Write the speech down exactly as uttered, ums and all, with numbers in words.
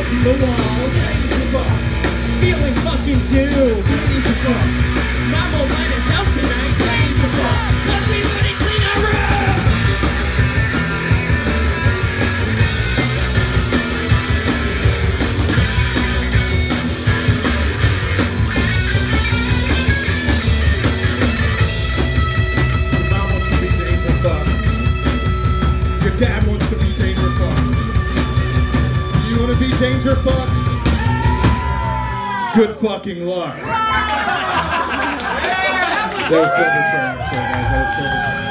nails in the walls. Dangerfuck. Feeling fucking due. Dangerfuck. Mom will light us out tonight. Dangerfuck. Cause we wanna clean our room. Your mom wants to be Dangerfuck. Your dad wants to be Dangerfuck. You wanna be Dangerfuck? Good fucking luck. That was Silverchair, actually, guys. That was Silverchair.